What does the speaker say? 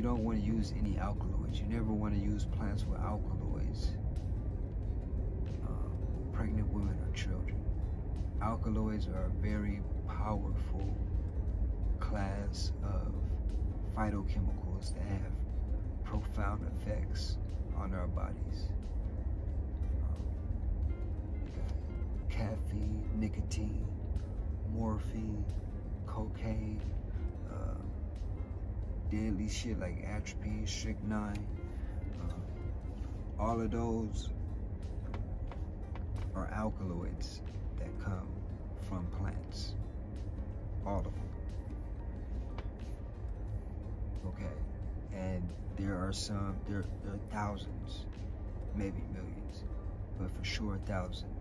don't want to use any alkaloids. You never want to use plants with alkaloids. Pregnant women or children. Alkaloids are a very powerful class of phytochemicals that have profound effects on our bodies. Caffeine, nicotine, morphine, cocaine, deadly shit like atropine, strychnine. All of those are alkaloids that come from plants. All of them. Okay, and there are thousands, maybe millions, but for sure thousands